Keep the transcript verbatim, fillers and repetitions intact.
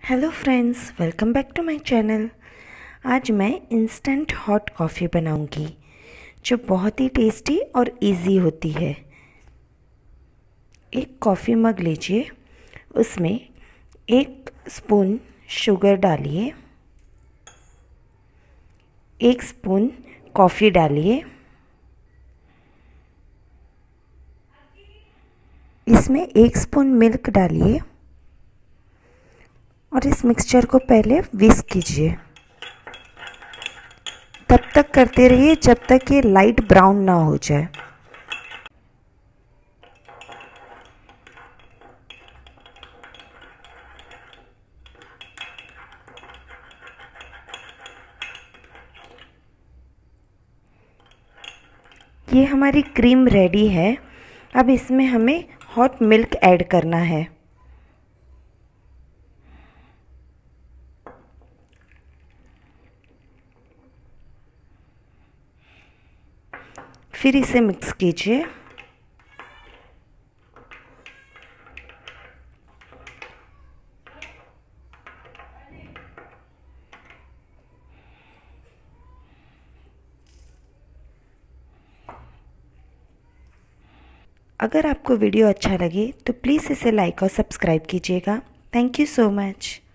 Hello friends, welcome back to my channel. आज मैं instant hot coffee बनाऊंगी जो बहुत ही टेस्टी और इजी होती है। एक कॉफ़ी मग लीजिए, उसमें एक स्पून शुगर डालिए, एक स्पून कॉफ़ी डालिए, इसमें एक स्पून मिल्क डालिए और इस मिक्सचर को पहले विस्क कीजिए। तब तक करते रहिए जब तक ये लाइट ब्राउन ना हो जाए। ये हमारी क्रीम रेडी है। अब इसमें हमें हॉट मिल्क ऐड करना है। फिर इसे मिक्स कीजिए। अगर आपको वीडियो अच्छा लगे तो प्लीज़ इसे लाइक और सब्सक्राइब कीजिएगा। Thank you so much.